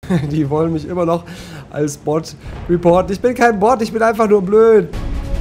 Die wollen mich immer noch als Bot reporten. Ich bin kein Bot, ich bin einfach nur blöd.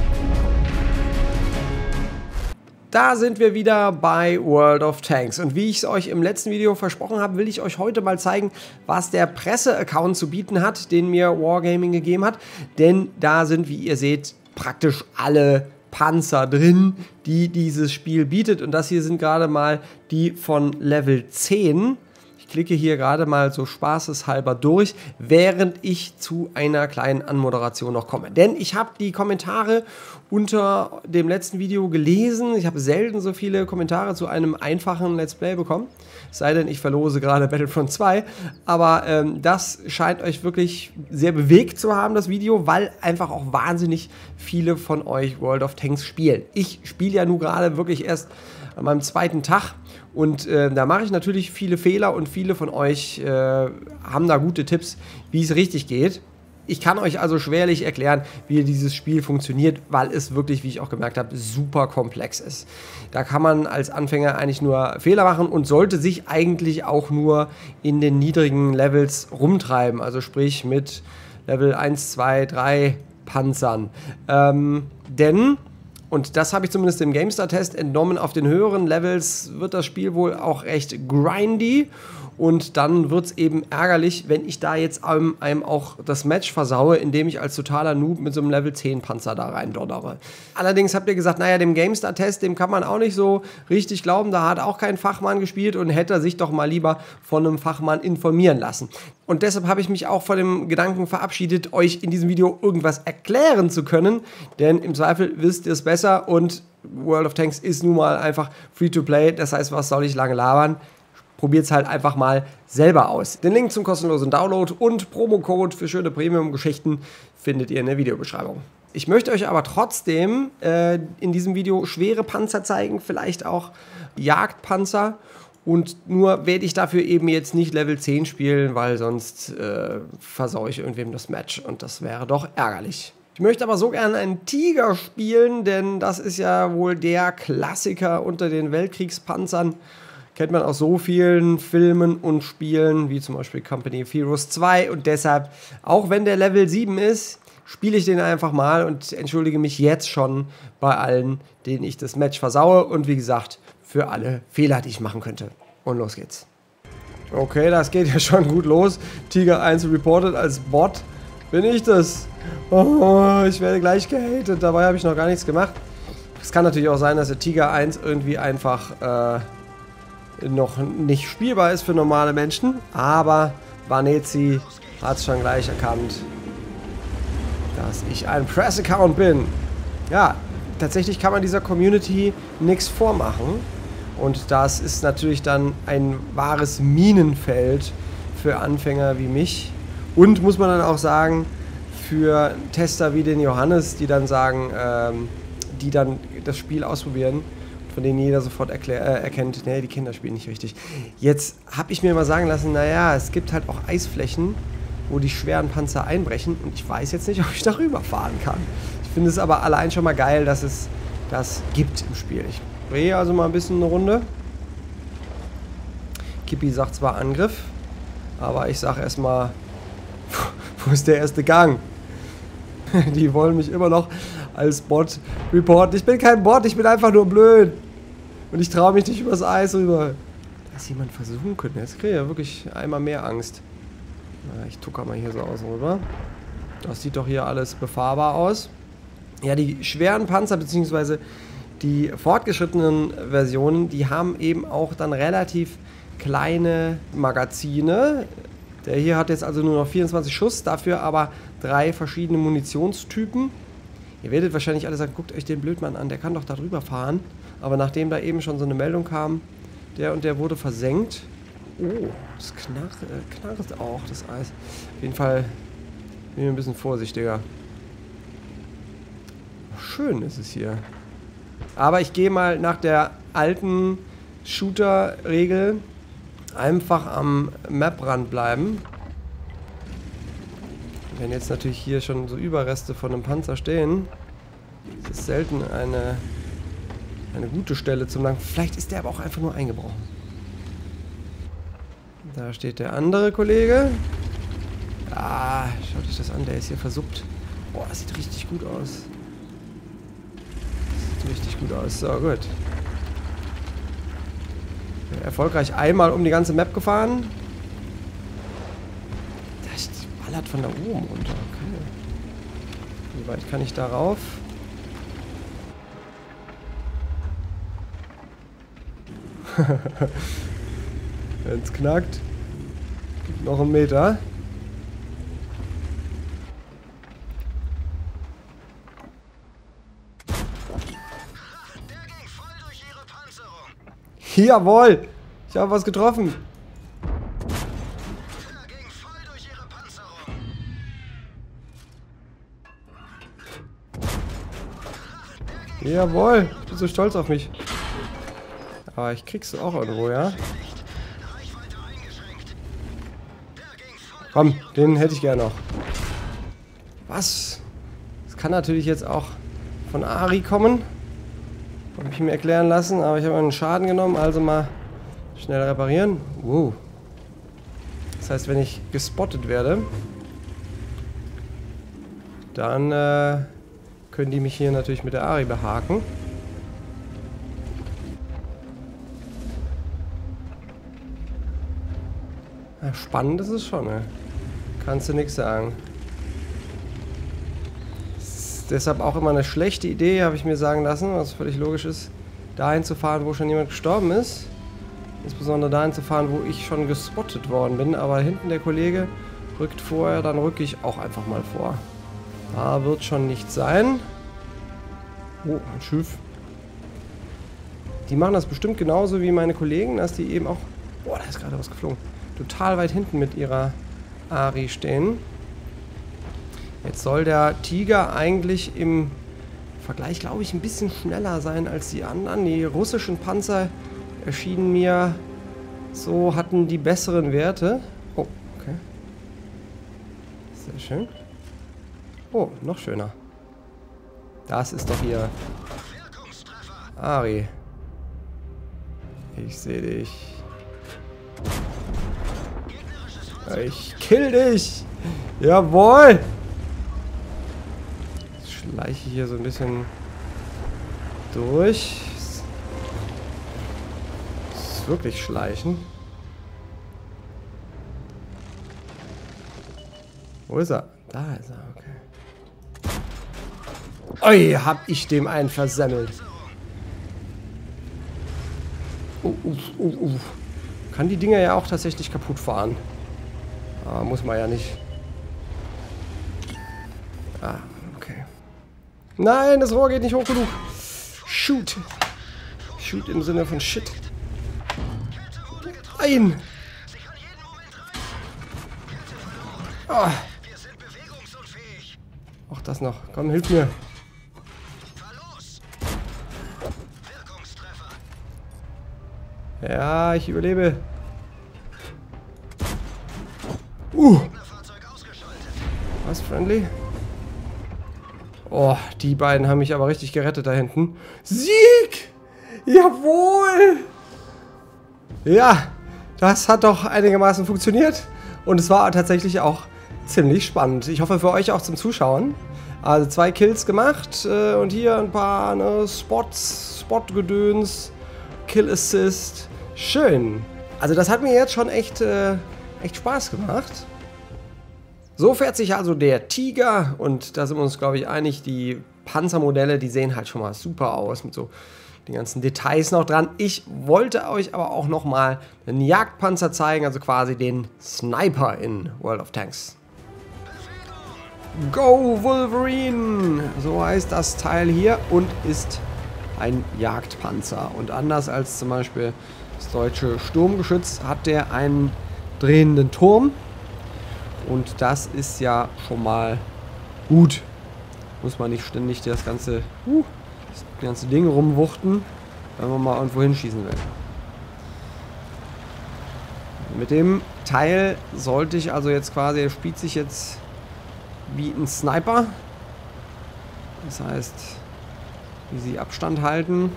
Da sind wir wieder bei World of Tanks und wie ich es euch im letzten Video versprochen habe, will ich euch heute mal zeigen, was der Presse-Account zu bieten hat, den mir Wargaming gegeben hat. Denn da sind, wie ihr seht, praktisch alle Panzer drin, die dieses Spiel bietet. Und das hier sind gerade mal die von Level 10. Ich klicke hier gerade mal so spaßeshalber durch, während ich zu einer kleinen Anmoderation noch komme. Denn ich habe die Kommentare unter dem letzten Video gelesen. Ich habe selten so viele Kommentare zu einem einfachen Let's Play bekommen. Es sei denn, ich verlose gerade Battlefront 2. Aber das scheint euch wirklich sehr bewegt zu haben, das Video, weil einfach auch wahnsinnig viele von euch World of Tanks spielen. Ich spiele ja nun gerade wirklich erst an meinem zweiten Tag. Und da mache ich natürlich viele Fehler und viele von euch haben da gute Tipps, wie es richtig geht. Ich kann euch also schwerlich erklären, wie dieses Spiel funktioniert, weil es wirklich, wie ich auch gemerkt habe, super komplex ist. Da kann man als Anfänger eigentlich nur Fehler machen und sollte sich eigentlich auch nur in den niedrigen Levels rumtreiben. Also sprich mit Level 1, 2, 3 Panzern. Denn... Und das habe ich zumindest im GameStar-Test entnommen. Auf den höheren Levels wird das Spiel wohl auch recht grindy. Und dann wird es eben ärgerlich, wenn ich da jetzt einem auch das Match versaue, indem ich als totaler Noob mit so einem Level 10 Panzer da rein donnere. Allerdings habt ihr gesagt, naja, dem GameStar-Test, dem kann man auch nicht so richtig glauben. Da hat auch kein Fachmann gespielt und hätte sich doch mal lieber von einem Fachmann informieren lassen. Und deshalb habe ich mich auch von dem Gedanken verabschiedet, euch in diesem Video irgendwas erklären zu können. Denn im Zweifel wisst ihr es besser und World of Tanks ist nun mal einfach Free-to-Play. Das heißt, was soll ich lange labern? Probiert es halt einfach mal selber aus. Den Link zum kostenlosen Download und Promocode für schöne Premium-Geschichten findet ihr in der Videobeschreibung. Ich möchte euch aber trotzdem in diesem Video schwere Panzer zeigen, vielleicht auch Jagdpanzer. Und nur werde ich dafür eben jetzt nicht Level 10 spielen, weil sonst versaue ich irgendwem das Match und das wäre doch ärgerlich. Ich möchte aber so gerne einen Tiger spielen, denn das ist ja wohl der Klassiker unter den Weltkriegspanzern. Kennt man aus so vielen Filmen und Spielen, wie zum Beispiel Company of Heroes 2. Und deshalb, auch wenn der Level 7 ist, spiele ich den einfach mal und entschuldige mich jetzt schon bei allen, denen ich das Match versaue. Und wie gesagt, für alle Fehler, die ich machen könnte. Und los geht's. Okay, das geht ja schon gut los. Tiger 1 reported als Bot. Bin ich das? Oh, ich werde gleich gehatet. Dabei habe ich noch gar nichts gemacht. Es kann natürlich auch sein, dass der Tiger 1 irgendwie einfach noch nicht spielbar ist für normale Menschen, aber Vanezi hat es schon gleich erkannt, dass ich ein Press-Account bin. Ja, tatsächlich kann man dieser Community nichts vormachen und das ist natürlich dann ein wahres Minenfeld für Anfänger wie mich und muss man dann auch sagen, für Tester wie den Johannes, die dann sagen, die dann das Spiel ausprobieren, von denen jeder sofort erkennt, nee, die Kinder spielen nicht richtig. Jetzt habe ich mir mal sagen lassen, naja, es gibt halt auch Eisflächen, wo die schweren Panzer einbrechen und ich weiß jetzt nicht, ob ich darüber fahren kann. Ich finde es aber allein schon mal geil, dass es das gibt im Spiel. Ich drehe also mal ein bisschen eine Runde. Kippi sagt zwar Angriff, aber ich sage erstmal, wo ist der erste Gang? Die wollen mich immer noch als Bot reporten. Ich bin kein Bot, ich bin einfach nur blöd. Und ich traue mich nicht übers Eis rüber. Da ist jemand versuchen können. Jetzt kriege ich ja wirklich einmal mehr Angst. Na, ich tucker mal hier so außen rüber. Das sieht doch hier alles befahrbar aus. Ja, die schweren Panzer bzw. die fortgeschrittenen Versionen, die haben eben auch dann relativ kleine Magazine. Der hier hat jetzt also nur noch 24 Schuss, dafür aber 3 verschiedene Munitionstypen. Ihr werdet wahrscheinlich alle sagen, guckt euch den Blödmann an, der kann doch da drüber fahren. Aber nachdem da eben schon so eine Meldung kam, der und der wurde versenkt. Oh, das knarrt auch, das Eis. Auf jeden Fall bin ich ein bisschen vorsichtiger. Schön ist es hier. Aber ich gehe mal nach der alten Shooter-Regel einfach am Maprand bleiben. Wenn jetzt natürlich hier schon so Überreste von einem Panzer stehen, ist es selten eine gute Stelle zum Lang. Vielleicht ist der aber auch einfach nur eingebrochen. Da steht der andere Kollege. Ah, schaut euch das an, der ist hier versuppt. Boah, das sieht richtig gut aus. Das sieht richtig gut aus. So, gut. Erfolgreich einmal um die ganze Map gefahren. Das ballert von da oben runter. Okay. Wie weit kann ich da rauf? Wenn es knackt. Gibt noch einen Meter. Jawohl! Ich habe was getroffen. Jawohl! Ich bin so stolz auf mich. Aber ich krieg's auch irgendwo, ja? Komm, den hätte ich gerne noch. Was? Das kann natürlich jetzt auch von Ari kommen. Habe ich mir erklären lassen, aber ich habe einen Schaden genommen, also mal schnell reparieren. Wow. Das heißt, wenn ich gespottet werde, dann können die mich hier natürlich mit der Ari behaken. Ja, spannend ist es schon, ne? Kannst du nichts sagen. Deshalb auch immer eine schlechte Idee, habe ich mir sagen lassen, was völlig logisch ist, dahin zu fahren, wo schon jemand gestorben ist. Insbesondere dahin zu fahren, wo ich schon gespottet worden bin. Aber hinten der Kollege rückt vorher, dann rücke ich auch einfach mal vor. Da wird schon nichts sein. Oh, ein Schiff. Die machen das bestimmt genauso wie meine Kollegen, dass die eben auch... Boah, da ist gerade was geflogen. Total weit hinten mit ihrer Ari stehen. Jetzt soll der Tiger eigentlich im Vergleich, glaube ich, ein bisschen schneller sein als die anderen. Die russischen Panzer erschienen mir so, hatten die besseren Werte. Oh, okay. Sehr schön. Oh, noch schöner. Das ist doch hier Ari. Ich sehe dich. Ich kill dich. Jawohl. Schleiche hier so ein bisschen durch. Das ist wirklich schleichen. Wo ist er? Da ist er, okay. Ui, hab ich dem einen versemmelt. Kann die Dinger ja auch tatsächlich kaputt fahren. Aber muss man ja nicht. Ah, okay. Nein, das Rohr geht nicht hoch genug. Shoot. Shoot im Sinne von Shit. Nein. Oh. Auch das noch. Komm, hilf mir. Ja, ich überlebe. Was, friendly? Oh, die beiden haben mich aber richtig gerettet da hinten. Sieg! Jawohl! Ja, das hat doch einigermaßen funktioniert. Und es war tatsächlich auch ziemlich spannend. Ich hoffe für euch auch zum Zuschauen. Also 2 Kills gemacht und hier ein paar Spot-Gedöns, Kill Assist. Schön. Also das hat mir jetzt schon echt Spaß gemacht. So fährt sich also der Tiger und da sind wir uns, glaube ich, einig, die Panzermodelle, die sehen halt schon mal super aus mit so den ganzen Details noch dran. Ich wollte euch aber auch noch mal einen Jagdpanzer zeigen, also quasi den Sniper in World of Tanks. Go Wolverine! So heißt das Teil hier und ist ein Jagdpanzer. Und anders als zum Beispiel das deutsche Sturmgeschütz hat der einen drehenden Turm. Und das ist ja schon mal gut. Muss man nicht ständig das ganze Ding rumwuchten, wenn man mal irgendwo hinschießen will. Mit dem Teil sollte ich also jetzt quasi, er spielt sich jetzt wie ein Sniper. Das heißt, wie sie Abstand halten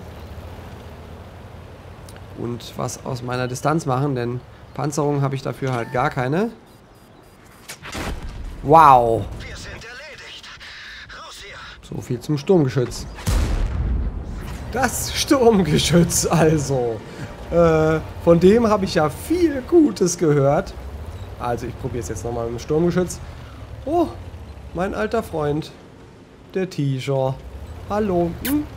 und was aus meiner Distanz machen, denn Panzerung habe ich dafür halt gar keine. Wow. Wir sind erledigt. Raus hier. So viel zum Sturmgeschütz. Das Sturmgeschütz also. Von dem habe ich ja viel Gutes gehört. Also ich probiere es jetzt nochmal mit dem Sturmgeschütz. Oh, mein alter Freund. Der T-Shirt. Hallo.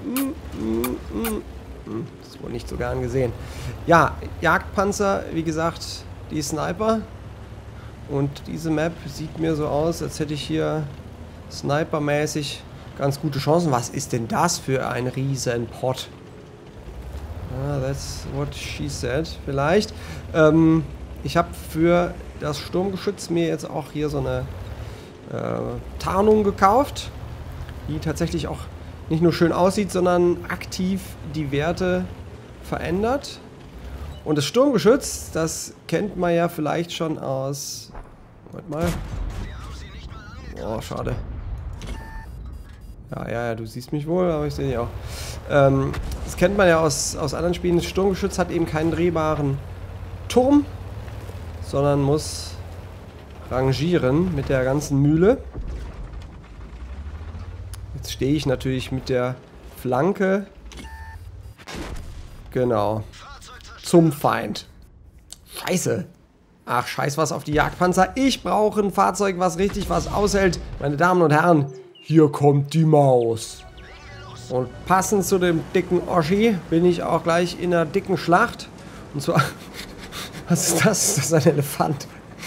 Das ist wohl nicht so gern gesehen. Ja, Jagdpanzer, wie gesagt, die Sniper. Und diese Map sieht mir so aus, als hätte ich hier snipermäßig ganz gute Chancen. Was ist denn das für ein riesen Pot? Ah, that's what she said. Vielleicht. Ich habe für das Sturmgeschütz mir jetzt auch hier so eine Tarnung gekauft, die tatsächlich auch nicht nur schön aussieht, sondern aktiv die Werte verändert. Und das Sturmgeschütz, das kennt man ja vielleicht schon aus... Warte mal. Oh, schade. Ja, du siehst mich wohl, aber ich sehe dich auch. Das kennt man ja aus anderen Spielen. Das Sturmgeschütz hat eben keinen drehbaren Turm, sondern muss rangieren mit der ganzen Mühle. Jetzt stehe ich natürlich mit der Flanke, genau, zum Feind. Scheiße. Ach, scheiß was auf die Jagdpanzer. Ich brauche ein Fahrzeug, was richtig was aushält. Meine Damen und Herren, hier kommt die Maus. Und passend zu dem dicken Oschi bin ich auch gleich in einer dicken Schlacht. Und zwar... Was ist das? Das ist ein Elefant.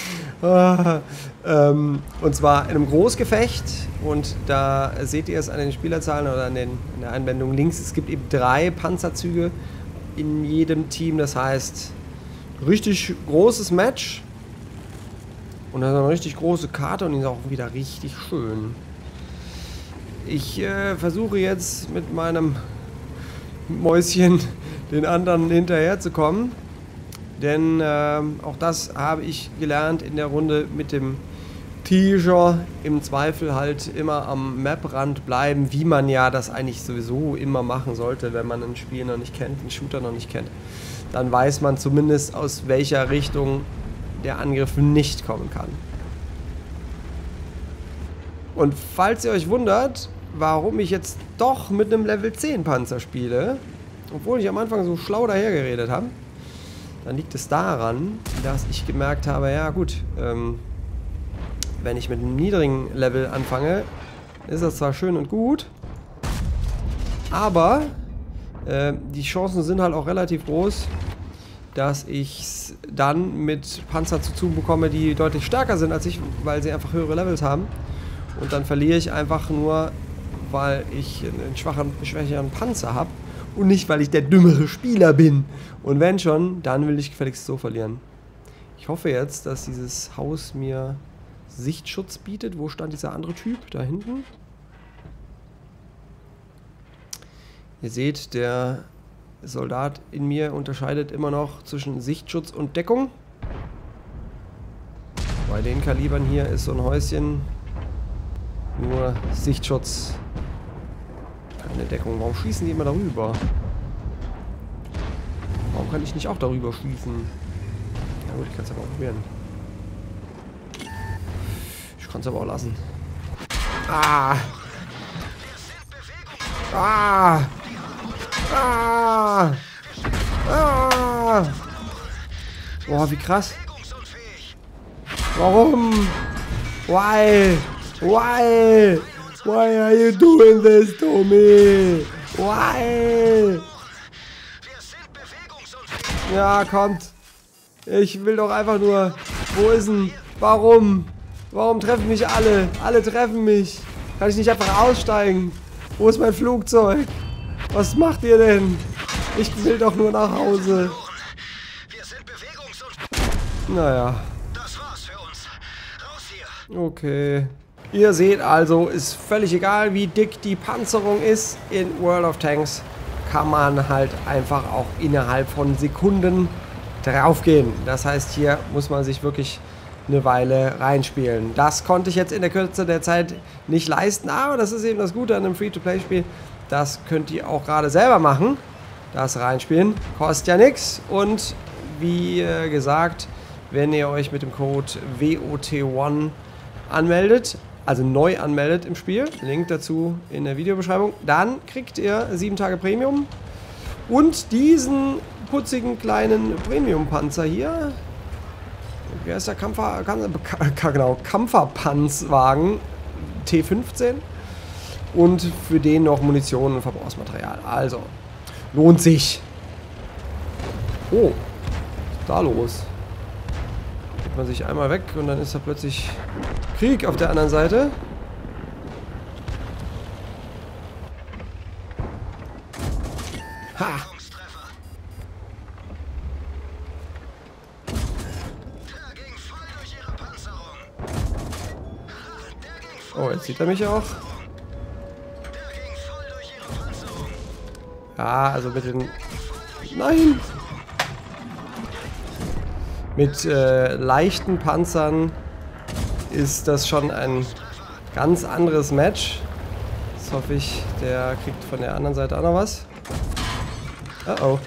Und zwar in einem Großgefecht. Und da seht ihr es an den Spielerzahlen oder in der Einblendung links. Es gibt eben 3 Panzerzüge in jedem Team. Das heißt, richtig großes Match. Und das ist eine richtig große Karte und die ist auch wieder richtig schön. Ich versuche jetzt mit meinem Mäuschen den anderen hinterherzukommen. Denn auch das habe ich gelernt in der Runde mit dem T-Shirt. Im Zweifel halt immer am Maprand bleiben, wie man ja das eigentlich sowieso immer machen sollte, wenn man ein Spiel noch nicht kennt, einen Shooter noch nicht kennt. Dann weiß man zumindest, aus welcher Richtung der Angriff nicht kommen kann. Und falls ihr euch wundert, warum ich jetzt doch mit einem Level 10 Panzer spiele, obwohl ich am Anfang so schlau dahergeredet habe, dann liegt es daran, dass ich gemerkt habe, ja gut, wenn ich mit einem niedrigen Level anfange, ist das zwar schön und gut, aber die Chancen sind halt auch relativ groß, dass ich es dann mit Panzern zu tun bekomme, die deutlich stärker sind als ich, weil sie einfach höhere Levels haben. Und dann verliere ich einfach nur, weil ich einen schwächeren Panzer habe und nicht, weil ich der dümmere Spieler bin. Und wenn schon, dann will ich gefälligst so verlieren. Ich hoffe jetzt, dass dieses Haus mir Sichtschutz bietet. Wo stand dieser andere Typ? Da hinten. Ihr seht, der Soldat in mir unterscheidet immer noch zwischen Sichtschutz und Deckung. Bei den Kalibern hier ist so ein Häuschen nur Sichtschutz. Keine Deckung. Warum schießen die immer darüber? Warum kann ich nicht auch darüber schießen? Na gut, ich kann es aber auch probieren. Ich kann es aber auch lassen. Ah! Ah! Ah! Ah! Boah, wie krass. Warum? Why? Why? Why are you doing this to me? Why? Ja, kommt. Ich will doch einfach nur... Wo ist denn... Warum? Warum treffen mich alle? Alle treffen mich. Kann ich nicht einfach aussteigen? Wo ist mein Flugzeug? Was macht ihr denn? Ich will doch nur nach Hause. Naja. Das war's für uns. Raus hier. Okay. Ihr seht also, ist völlig egal, wie dick die Panzerung ist. In World of Tanks kann man halt einfach auch innerhalb von Sekunden draufgehen. Das heißt, hier muss man sich wirklich eine Weile reinspielen. Das konnte ich jetzt in der Kürze der Zeit nicht leisten, aber das ist eben das Gute an einem Free-to-Play-Spiel. Das könnt ihr auch gerade selber machen. Das reinspielen kostet ja nichts. Und wie gesagt, wenn ihr euch mit dem Code WOT1 anmeldet, also neu anmeldet im Spiel, Link dazu in der Videobeschreibung, dann kriegt ihr 7 Tage Premium und diesen putzigen kleinen Premium-Panzer hier. Wie heißt der Kampferpanzwagen T15 und für den noch Munition und Verbrauchsmaterial. Also, lohnt sich. Oh, was ist da los? Geht man sich einmal weg und dann ist da plötzlich Krieg auf der anderen Seite. Ha! Oh, jetzt sieht er mich auch. Ja, also mit den... Nein! Mit leichten Panzern ist das schon ein ganz anderes Match. Jetzt hoffe ich, der kriegt von der anderen Seite auch noch was. Oh.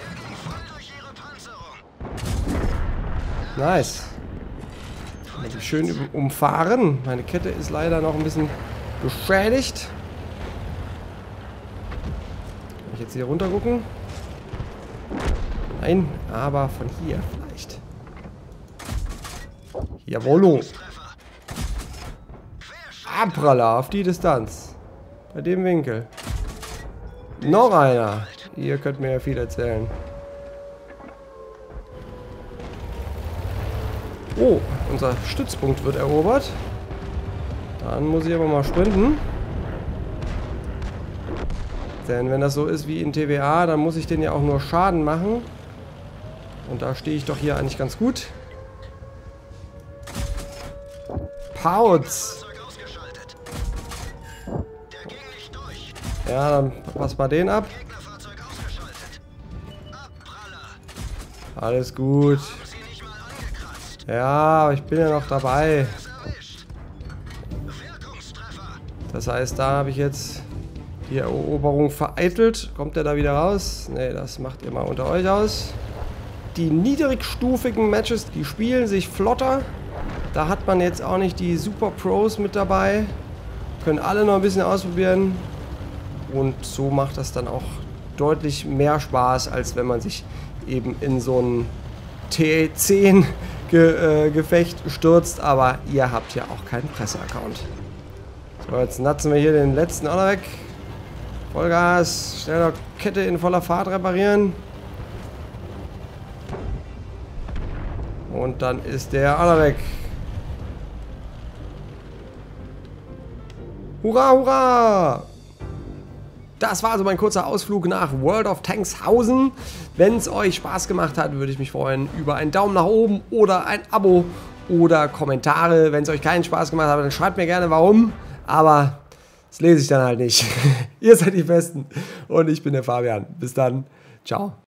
Nice. Die schön umfahren. Meine Kette ist leider noch ein bisschen beschädigt. Kann ich jetzt hier runter gucken? Nein, aber von hier vielleicht. Jawollo. Abpraller auf die Distanz. Bei dem Winkel. Noch einer. Ihr könnt mir ja viel erzählen. Oh, unser Stützpunkt wird erobert. Dann muss ich aber mal sprinten. Denn wenn das so ist wie in TVA, dann muss ich den ja auch nur Schaden machen. Und da stehe ich doch hier eigentlich ganz gut. Pauz! Ja, dann pass mal den ab. Alles gut. Ja, aber ich bin ja noch dabei. Das heißt, da habe ich jetzt die Eroberung vereitelt. Kommt der da wieder raus? Ne, das macht ihr mal unter euch aus. Die niedrigstufigen Matches, die spielen sich flotter. Da hat man jetzt auch nicht die Super Pros mit dabei. Können alle noch ein bisschen ausprobieren. Und so macht das dann auch deutlich mehr Spaß, als wenn man sich eben in so ein T10 Gefecht stürzt, aber ihr habt ja auch keinen Presse-Account. So, jetzt natzen wir hier den letzten auch noch weg. Vollgas, schnell noch Kette in voller Fahrt reparieren. Und dann ist der auch noch weg. Hurra, hurra! Das war also mein kurzer Ausflug nach World of Tankshausen. Wenn es euch Spaß gemacht hat, würde ich mich freuen über einen Daumen nach oben oder ein Abo oder Kommentare. Wenn es euch keinen Spaß gemacht hat, dann schreibt mir gerne warum. Aber das lese ich dann halt nicht. Ihr seid die Besten und ich bin der Fabian. Bis dann. Ciao.